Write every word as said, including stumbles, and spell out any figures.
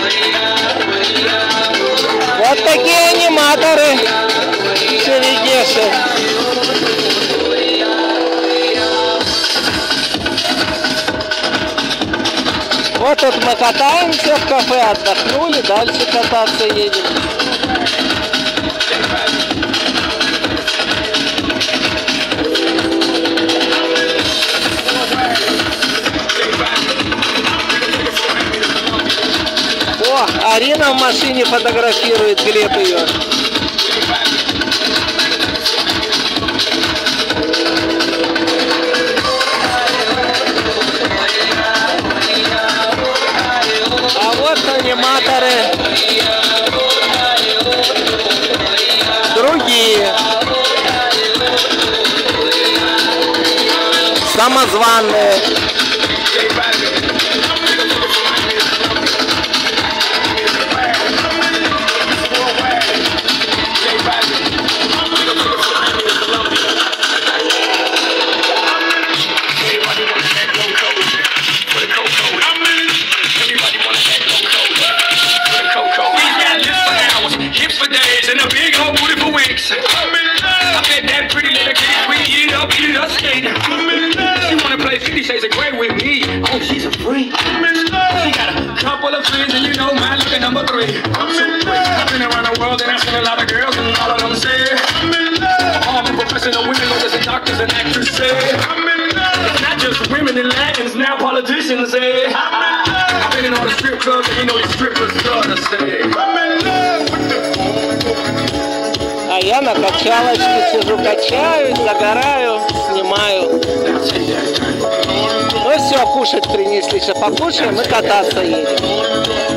Вот такие аниматоры Шерегеши. Вот тут мы катаемся в кафе, отдохнули, дальше кататься едем. О, Арина в машине фотографирует, Глеб ее. А вот аниматоры другие, самозванные. She wanna play fifty Shades of Grey with me. Oh, she's a freak. She got a couple of friends, and you know mine looking number three. I'm so free. I've been around the world and I've seen a lot of girls, and all of them say I'm in love. All the professional women, lawyers and doctors and actresses say I'm in love. It's not just women and Latins, now politicians say I'm in love. I've been in all the strip clubs, and you know the strippers love to say I'm in love with the. А я на качалочке сижу, качаюсь, загораю, снимаю. Ну все, кушать принесли, сейчас покушаем и кататься едем.